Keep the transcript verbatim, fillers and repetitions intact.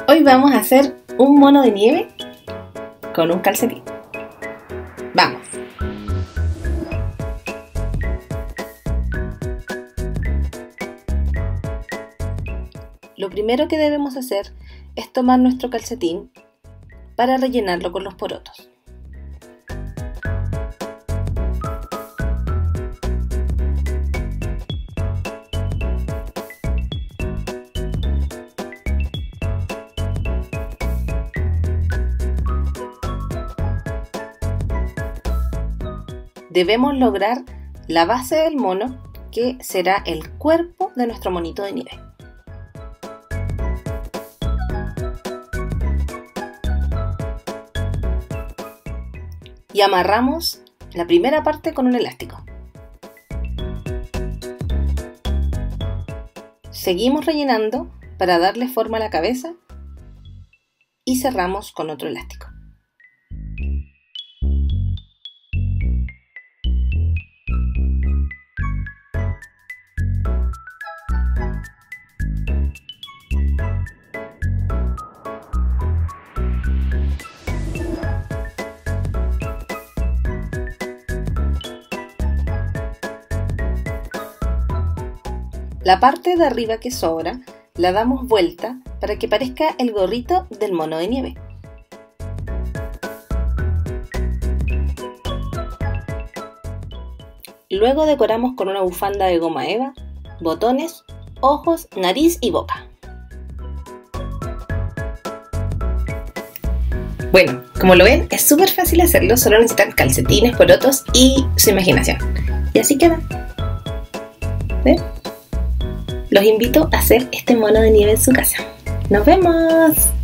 Hoy vamos a hacer un mono de nieve con un calcetín. ¡Vamos! Lo primero que debemos hacer es tomar nuestro calcetín para rellenarlo con los porotos. Debemos lograr la base del mono, que será el cuerpo de nuestro monito de nieve. Y amarramos la primera parte con un elástico. Seguimos rellenando para darle forma a la cabeza y cerramos con otro elástico. La parte de arriba que sobra la damos vuelta para que parezca el gorrito del mono de nieve. Luego decoramos con una bufanda de goma eva, botones, ojos, nariz y boca. Bueno, como lo ven, es súper fácil hacerlo, solo necesitan calcetines, porotos y su imaginación. Y así queda. ¿Ven? Los invito a hacer este mono de nieve en su casa. ¡Nos vemos!